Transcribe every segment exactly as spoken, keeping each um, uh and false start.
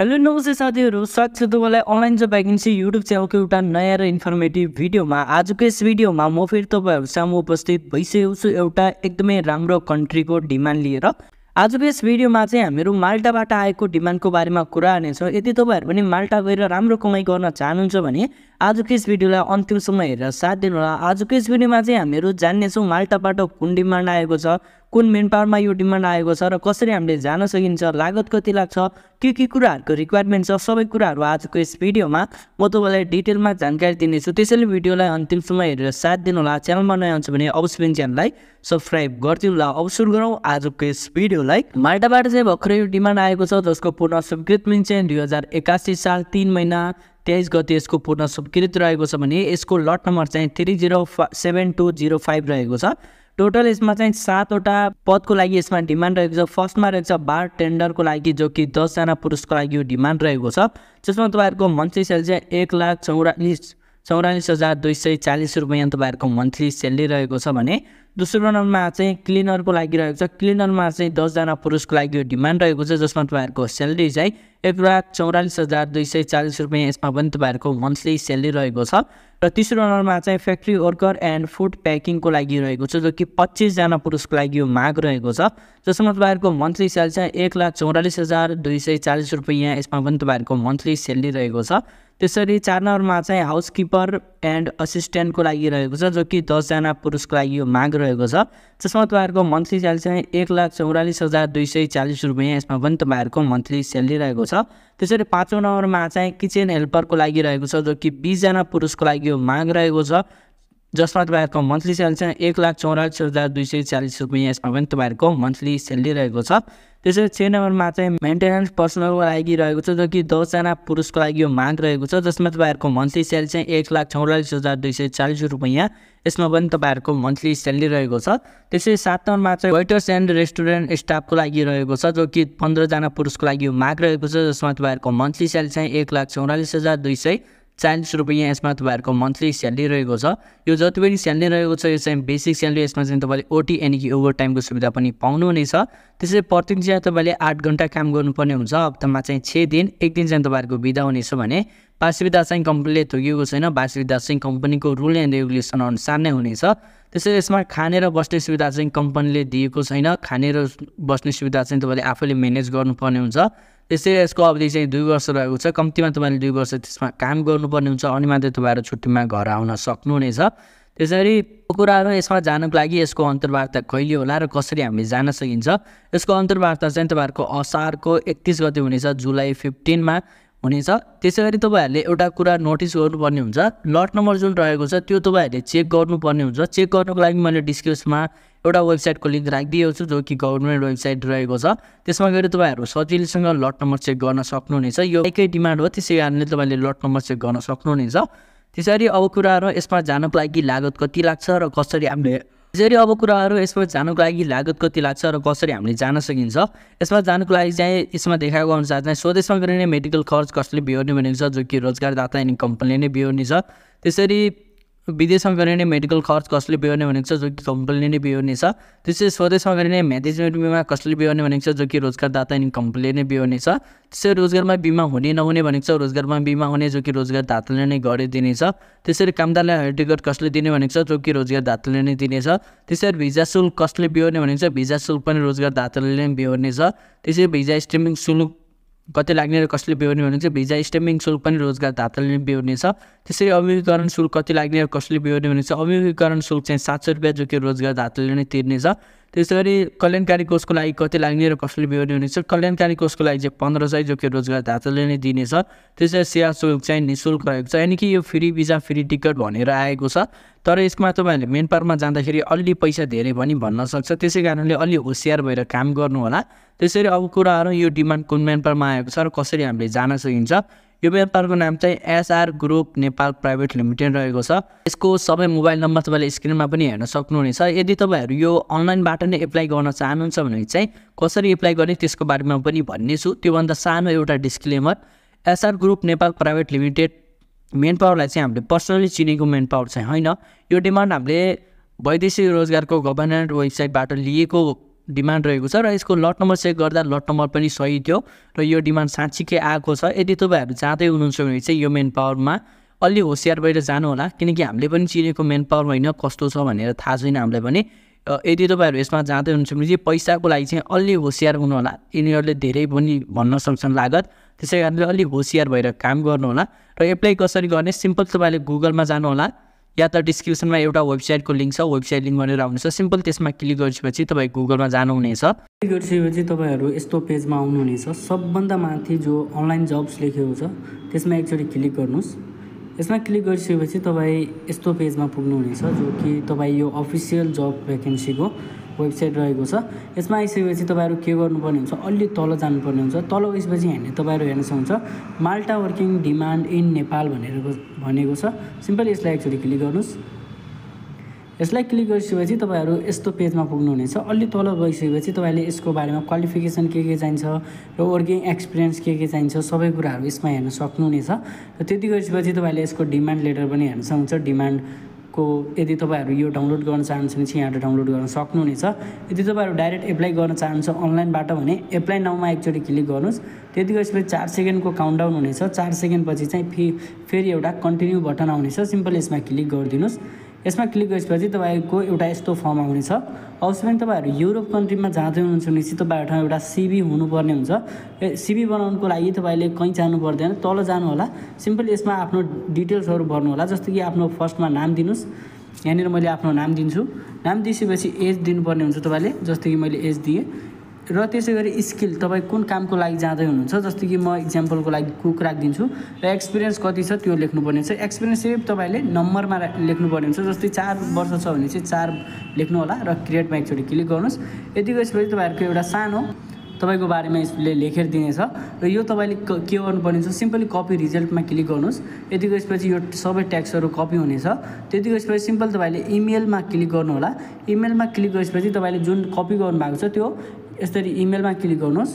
Hello नमस्ते साथीहरु, स्वागत छ तपाईलाई अनलाइन जब भ्याकेन्सी युट्युब च्यानलको एउटा नयाँ र इन्फर्मेटिभ भिडियोमा। आजको यस भिडियोमा म फेरि तपाईहरु सामु उपस्थित भइसकेको छु एउटा एकदमै राम्रो कन्ट्रीको डिमान्ड लिएर। आजको यस भिडियोमा चाहिँ हामीहरु माल्टाबाट आएको डिमान्डको बारेमा कुरा गर्नेछौँ। यदि तपाईहरु पनि माल्टा गएर राम्रो कमाइ गर्न चाहनुहुन्छ भने आजको यस भिडियोलाई अन्तिमसम्म हेरेर साथ दिनु होला। आजको यस भिडियोमा चाहिँ हामीहरु जान्नेछौँ माल्टाबाट कुन डिमान्ड आएको छ, कुन मेन पावरमा यो डिमान्ड आएको छ र कसरी हामीले जान सकिन्छ, लागत कति लाग्छ, के के कुराहरुको रिक्वायरमेन्ट छ, सबै कुराहरु आजको यस भिडियोमा म तपाईलाई डिटेलमा जानकारी दिनेछु। त्यसैले भिडियोलाई अन्तिमसम्म हेरेर साथ दिनु होला। च्यानलमा नयाँ हुनुहुन्छ भने अवश्य पनि च्यानललाई सब्स्क्राइब गरिदिनु होला। अब सुरु गरौँ आजको यस भिडियोलाई। माल्टाबाट चाहिँ भर्खरै यो डिमान्ड आएको छ जसको पूर्ण स्वीकृत मिति चाहिँ दुई हजार एकासी साल तीन महिना तेइस गते यसको पूर्ण स्वीकृत रहेको छ भने यसको लट नम्बर चाहिँ three zero seven two zero five रहेको छ। टोटल यसमा चाहिँ सातवटा पदको लागि यसमा डिमान्ड रहेको छ। फर्स्टमा रहेको छ बार टेन्डरको लागि जो कि दसजना पुरुषको लागि यो डिमान्ड रहेको छ, जसमा तपाईँहरूको मन्थली सेल चाहिँ एक लाख चौरालिस चौरालिस हजार दुई सय चालिस रुपियाँ तपाईँहरूको मन्थली सेलेरी रहेको छ भने दोस्रो नम्बरमा चाहिँ क्लिनरको लागि रहेको छ। क्लिनरमा चाहिँ दसजना पुरुषको लागि यो डिमान्ड रहेको छ, जसमा तपाईँहरूको सेलेरी चाहिँ एक लाख चौरालिस हजार दुई सय चालिस रुपियाँ यसमा पनि तपाईँहरूको मन्थली सेलेरी रहेको छ। र तेस्रो नम्बरमा चाहिँ फ्याक्ट्री वर्कर एन्ड फुड प्याकिङको लागि रहेको छ जो कि पच्चिसजना पुरुषको लागि यो माग रहेको छ, जसमा तपाईँहरूको मन्थली सेल चाहिँ एक लाख चौरालिस हजार दुई सय चालिस रुपियाँ यसमा पनि तपाईँहरूको मन्थली सेलेरी रहेको छ। त्यसरी चार नम्बरमा चाहिँ हाउसकिपर एन्ड असिस्टेन्टको लागि रहेको छ जो कि दसजना पुरुषको लागि यो माग रहेको छ, जसमा तपाईँहरूको मन्थली सेल चाहिँ एक लाख चौरालिस हजार दुई सय चालिस रुपियाँ यसमा पनि तपाईँहरूको मन्थली सेलेरी रहेको छ। त्यसरी पाँचौँ नम्बरमा चाहिँ किचन हेल्परको लागि रहेको छ जो कि बिसजना पुरुषको लागि यो माग रहेको छ, जसमा तपाईँहरूको मन्थली सेल चाहिँ एक लाख चौरालिस हजार दुई सय चालिस रुपियाँ यसमा पनि तपाईँहरूको मन्थली सेलेरी रहेको छ। त्यसरी छ नम्बरमा चाहिँ मेन्टेनेन्स पर्सनलको लागि रहेको छ जो कि दसजना पुरुषको लागि यो माग रहेको छ, जसमा तपाईँहरूको मन्थली सेल चाहिँ एक लाख चौरालिस हजार दुई सय चालिस रुपियाँ यसमा पनि तपाईँहरूको मन्थली सेलेरी रहेको छ। त्यसरी सात नम्बरमा चाहिँ वेटर्स एन्ड रेस्टुरेन्ट स्टाफको लागि रहेको छ जो कि पन्ध्रजना पुरुषको लागि यो माग रहेको छ, जसमा तपाईँहरूको मन्थली सेल चाहिँ एक लाख चौरालिस हजार दुई सय चालिस रुपियाँ यसमा तपाईँहरूको मन्थली सेलेरी रहेको छ। यो जति पनि सेलेरी रहेको छ यो चाहिँ बेसिक सेलेरी, यसमा चाहिँ तपाईँले ओटी यानि कि ओभर टाइमको सुविधा पनि पाउनुहुनेछ। त्यसरी प्रतिदिन चाहिँ तपाईँले आठ घन्टा काम गर्नुपर्ने हुन्छ, हप्तामा चाहिँ छ दिन, एक दिन चाहिँ तपाईँहरूको बिदा हुनेछ भने वार्षिकता चाहिँ कम्पनीले तोकिएको छैन, वार्षिकता चाहिँ कम्पनीको रुल एन्ड रेगुलेसन अनुसार नै हुनेछ। त्यसरी यसमा खाने र बस्ने सुविधा चाहिँ कम्पनीले दिएको छैन, खाने र बस्ने सुविधा चाहिँ तपाईँले आफैले म्यानेज गर्नुपर्ने हुन्छ। त्यसरी यसको अवधि चाहिँ दुई वर्ष रहेको छ, कम्तीमा तपाईँले दुई वर्ष त्यसमा काम गर्नुपर्ने हुन्छ, अनि मात्रै तपाईँहरू छुट्टीमा घर आउन सक्नुहुनेछ। त्यसरी कुराहरू यसमा जानको लागि यसको अन्तर्वार्ता कहिले होला र कसरी हामीले जान सकिन्छ, यसको अन्तर्वार्ता चाहिँ तपाईँहरूको असारको एकतिस गते हुनेछ, जुलाई फिफ्टिनमा हुनेछ। त्यसै गरी तपाईँहरूले एउटा कुरा नोटिस गर्नुपर्ने हुन्छ, लट नम्बर जुन रहेको छ त्यो तपाईँहरूले चेक गर्नुपर्ने हुन्छ। चेक गर्नुको लागि मैले डिस्क्रिप्सनमा एउटा वेबसाइटको लिङ्क राखिदिएको छु जो कि गभर्मेन्ट वेबसाइट रहेको छ, त्यसमा गएर तपाईँहरू सजिलैसँग लट नम्बर चेक गर्न सक्नुहुनेछ। यो एकै डिमान्ड हो, त्यसै कारणले तपाईँले लट नम्बर चेक गर्न सक्नुहुनेछ। त्यसरी अब कुराहरू यसमा जानको लागि लागत कति लाग्छ र कसरी हामीले त्यसरी अब कुराहरू यसमा जानको लागि लागत कति लाग्छ र कसरी हामीले जान सकिन्छ। यसमा जानको लागि चाहिँ यसमा देखाएको अनुसार चाहिँ स्वदेशमा गरिने मेडिकल खर्च कसले बिहोर्ने भनेको छ जो कि रोजगारदाता यानि कम्पनीले नै बिहोर्ने छ। त्यसरी विदेशमा गरिने मेडिकल खर्च कसले बिहोर्ने भनेको छ जो कि कम्पनीले नै बिहोर्ने छ। त्यसरी स्वदेशमा गरिने म्यानेजमेन्ट बिमा कसले बिहोर्ने भनेको छ जो कि रोजगारदाता यानि कम्पनीले नै बिहोर्ने छ। त्यसरी रोजगारमा बिमा हुने नहुने भनेको छ रोजगारमा बिमा हुने जो कि रोजगारदाताले नै गरिदिने छ। त्यसरी कामदारलाई हल टिकट कसले दिने भनेको छ जो कि रोजगारदाताले नै दिनेछ। त्यसरी भिजा शुल्क कसले बिहोर्ने भनेको छ भिजा शुल्क पनि रोजगारदाताले नै बिहोर्ने छ। त्यसरी भिजा स्ट्याम्पिङ शुल्क कति लाग्ने र कसले बिहोर्ने भनेको छ भिजा स्ट्याम्पिङ शुल्क पनि रोजगारदाताले नै बिहोर्ने छ। त्यसरी अभिमुखीकरण शुल्क कति लाग्ने र कसले बिहोर्ने भनेको छ अभिमुखीकरण शुल्क चाहिँ सात सय रुपियाँ जो कि रोजगारदाताले नै तिर्ने छ। त्यसै गरी कल्याणकारी कोषको लागि कति लाग्ने र कसले बिहोर्ने भनेको छ कल्याणकारी कोषको लागि चाहिँ पन्ध्र सय जो कि रोजगारदाताले नै दिनेछ। त्यसरी सेवा शुल्क चाहिँ निःशुल्क रहेको छ, यानि कि यो फ्री भिजा फ्री टिकट भनेर आएको छ, तर यसमा तपाईँहरूले मेन पावरमा जाँदाखेरि अलि पैसा धेरै पनि भन्न सक्छ, त्यसै कारणले अलि होसियार भएर काम गर्नु होला। त्यसरी अब कुराहरू यो डिमान्ड कुन मेन पावरमा आएको छ र कसरी हामीले जान सकिन्छ। यो मेन पावरको नाम चाहिँ SR group Nepal private limited रहेको छ। यसको सबै मोबाइल नम्बर तपाईँले स्क्रिनमा पनि हेर्न सक्नुहुनेछ। यदि तपाईँहरू यो अनलाइनबाट नै एप्लाई गर्न चाहनुहुन्छ भने चाहिँ कसरी एप्लाई गर्ने त्यसको बारेमा पनि भन्ने छु। त्योभन्दा सानो एउटा disclaimer, SR group Nepal private limited main पावरलाई चाहिँ हामीले पर्सनली चिनेको मेन पावर चाहिँ होइन। यो डिमान्ड हामीले वैदेशिक रोजगारको गभर्नमेन्ट वेबसाइटबाट लिएको डिमान्ड रहेको छ र यसको लट नम्बर चेक गर्दा लट नम्बर पनि सही थियो र यो डिमान्ड साँच्चीकै आएको छ। यदि तपाईँहरू जाँदै हुनुहुन्छ भने चाहिँ यो मेन पावरमा अलि होसियार भएर जानु होला, किनकि हामीले पनि चिनेको मेन पावर होइन कस्तो छ भनेर थाहा छैन हामीलाई पनि। यदि तपाईँहरू यसमा जाँदै हुनुहुन्छ भने चाहिँ पैसाको लागि चाहिँ अलि होसियार हुनु होला, यिनीहरूले धेरै पनि भन्न सक्छन् लागत, त्यसै कारणले अलि होसियार भएर काम गर्नु होला। र एप्लाई कसरी गर्ने, सिम्पल तपाईँले गुगलमा जानु होला या त डिस्क्रिप्सनमा एउटा वेबसाइटको लिङ्क छ, वेबसाइट लिङ्क गरेर आउनुहुन्छ, सिम्पल त्यसमा क्लिक गरिसकेपछि तपाईँ गुगलमा जानुहुनेछ। क्लिक गरिसकेपछि तपाईँहरू यस्तो पेजमा आउनुहुनेछ। सबभन्दा माथि जो अनलाइन जब्स लेखेको छ त्यसमा एकचोटि क्लिक गर्नुहोस्। यसमा क्लिक गरिसकेपछि तपाईँ यस्तो पेजमा पुग्नुहुनेछ जो कि तपाईँ यो अफिसियल जब भ्याकेन्सीको वेबसाइट रहेको छ। यसमा आइसकेपछि तपाईँहरू के गर्नुपर्ने हुन्छ, अलि तल जानुपर्ने हुन्छ। तल गएपछि हामीले तपाईँहरू हेर्न सक्नुहुन्छ Malta working demand in Nepal भनेर भनेको छ। सिम्पल यसलाई एकचोटि क्लिक गर्नुहोस्। यसलाई क्लिक गरिसकेपछि तपाईँहरू यस्तो पेजमा पुग्नुहुनेछ। अलि तल गइसकेपछि तपाईँले यसको बारेमा क्वालिफिकेसन के के चाहिन्छ र वर्किङ एक्सपिरियन्स के के चाहिन्छ सबै कुराहरू यसमा हेर्न सक्नुहुनेछ। र त्यति गरिसकेपछि तपाईँले यसको डिमान्ड लेटर पनि हेर्न सक्नुहुन्छ। डिमान्डको यदि तपाईँहरू यो डाउनलोड गर्न चाहनुहुन्छ भने चाहिँ यहाँबाट डाउनलोड गर्न सक्नुहुनेछ। यदि तपाईँहरू डाइरेक्ट एप्लाई गर्न चाहनुहुन्छ अनलाइनबाट भने एप्लाई नाउमा एकचोटि क्लिक गर्नुहोस्। त्यति गरिसकेपछि चार सेकेन्डको काउन्टडाउन हुनेछ। चार सेकेन्डपछि चाहिँ फे फेरि एउटा कन्टिन्यू बटन आउनेछ। सिम्पल यसमा क्लिक गरिदिनुहोस्। यसमा क्लिक गरेपछि तपाईँको एउटा यस्तो फर्म आउनेछ। अवश्य पनि तपाईँहरू युरोप कन्ट्रीमा जाँदै हुनुहुन्छ भने चाहिँ तपाईँहरूसँग एउटा सिभी हुनुपर्ने हुन्छ। सिभी बनाउनुको लागि तपाईँले कहीँ जानु पर्दैन, तल जानु होला। सिम्पल यसमा आफ्नो डिटेल्सहरू भर्नु होला। जस्तो कि आफ्नो फर्स्टमा नाम दिनुहोस्। यहाँनिर मैले आफ्नो नाम दिन्छु। नाम दिइसकेपछि एज दिनुपर्ने हुन्छ तपाईँले, जस्तो कि मैले एज दिएँ। र त्यसै गरी स्किल तपाईँ कुन कामको लागि जाँदै हुनुहुन्छ, जस्तो कि म इक्जाम्पलको लागि कुक राखिदिन्छु र एक्सपिरियन्स कति छ त्यो लेख्नुपर्ने छ। एक्सपिरियन्स चाहिँ तपाईँले नम्बरमा लेख्नुपर्ने हुन्छ। जस्तै चार वर्ष छ भने चाहिँ चार लेख्नु होला र क्रिएटमा एकचोटि क्लिक गर्नुहोस्। यति गरेपछि तपाईँहरूको एउटा सानो तपाईँको बारेमा यसले लेखेर दिनेछ र यो तपाईँले के गर्नुपर्ने हुन्छ, सिम्पली कपी रिजल्टमा क्लिक गर्नुहोस्। यति गरेपछि यो सबै ट्याक्सहरू कपी हुनेछ। त्यति गरेपछि सिम्पल तपाईँले इमेलमा क्लिक गर्नु होला। इमेलमा क्लिक गरेपछि तपाईँले जुन कपी गर्नुभएको छ त्यो यसरी इमेलमा क्लिक गर्नुहोस्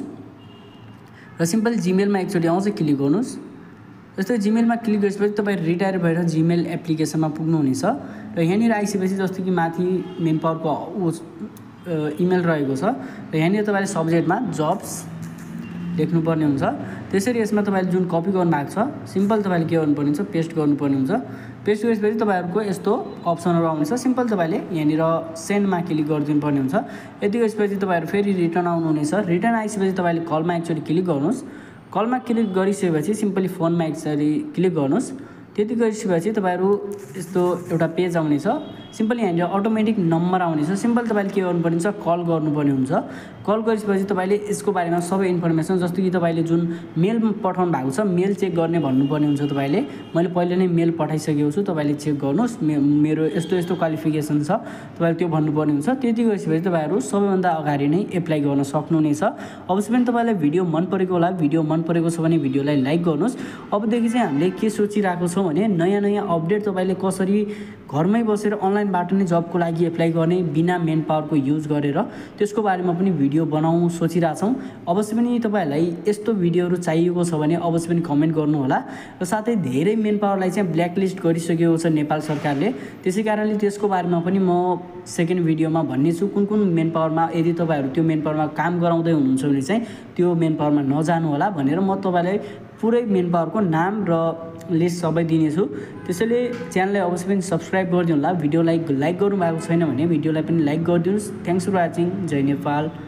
र सिम्पल जिमेलमा एकचोटि आउँछ क्लिक गर्नुहोस्। जस्तै जिमेलमा क्लिक गरेपछि तपाईँ रिटायर भएर जिमेल एप्लिकेसनमा पुग्नुहुनेछ। र यहाँनिर आइसकेपछि जस्तो कि माथि मेन पावरको उस इमेल रहेको छ र यहाँनिर तपाईँले सब्जेक्टमा जब्स लेख्नुपर्ने हुन्छ। त्यसरी यसमा तपाईँले जुन कपी गर्नुभएको छ सिम्पल तपाईँले के गर्नुपर्ने हुन्छ, पेस्ट गर्नुपर्ने हुन्छ। पेस्ट गरेपछि तपाईँहरूको यस्तो अप्सनहरू आउनेछ। सिम्पल तपाईँले यहाँनिर सेन्डमा क्लिक गरिदिनु पर्ने हुन्छ। यति गरेपछि तपाईँहरू फेरि रिटर्न आउनुहुनेछ। रिटर्न आइसकेपछि तपाईँले कलमा एकचोटि क्लिक गर्नुहोस्। कलमा क्लिक गरिसकेपछि सिम्पली फोनमा एकचोटि क्लिक गर्नुहोस्। त्यति गरिसकेपछि तपाईँहरू यस्तो एउटा पेज आउनेछ। सिम्पली यहाँनिर अटोमेटिक नम्बर आउनेछ। सिम्पल तपाईँले के गर्नुपर्ने हुन्छ, कल गर्नुपर्ने हुन्छ। कल गरिसकेपछि तपाईँले यसको बारेमा सबै इन्फर्मेसन, जस्तो कि तपाईँले जुन मेल पठाउनु भएको छ मेल चेक गर्ने भन्नुपर्ने हुन्छ। तपाईँले मैले पहिले नै मेल पठाइसकेको छु, तपाईँले चेक गर्नुहोस्, मे मेरो यस्तो यस्तो क्वालिफिकेसन छ, तपाईँले त्यो भन्नुपर्ने हुन्छ। त्यति गरिसकेपछि तपाईँहरू सबैभन्दा अगाडि नै एप्लाई गर्न सक्नुहुनेछ। अवश्य पनि तपाईँलाई भिडियो मन परेको होला। भिडियो मन परेको छ भने भिडियोलाई लाइक गर्नुहोस्। अबदेखि चाहिँ हामीले के सोचिरहेको छौँ भने नयाँ नयाँ अपडेट तपाईँले कसरी घरमै बसेर अनलाइनबाट नै जबको लागि एप्लाई गर्ने बिना मेन पावरको युज गरेर त्यसको बारेमा पनि भिडियो बनाउँ सोचिरहेछौँ। अवश्य पनि तपाईँहरूलाई यस्तो भिडियोहरू चाहिएको छ भने अवश्य पनि कमेन्ट गर्नुहोला। र साथै धेरै मेन पावरलाई चाहिँ ब्ल्याकलिस्ट गरिसकेको छ नेपाल सरकारले, त्यसै कारणले त्यसको बारेमा पनि म सेकेन्ड भिडियोमा भन्नेछु कुन कुन मेन पावरमा यदि तपाईँहरू त्यो मेन पावरमा काम गराउँदै हुनुहुन्छ भने चाहिँ त्यो मेन पावरमा नजानु होला भनेर म तपाईँलाई पुरै मेन पावरको नाम र लिस्ट सबै दिनेछु। त्यसैले च्यानललाई अवश्य पनि सब्सक्राइब गरिदिनु होला। भिडियोलाई लाइक गर्नुभएको छैन भने भिडियोलाई पनि लाइक गरिदिनुहोस्। Thanks for watching. जय नेपाल।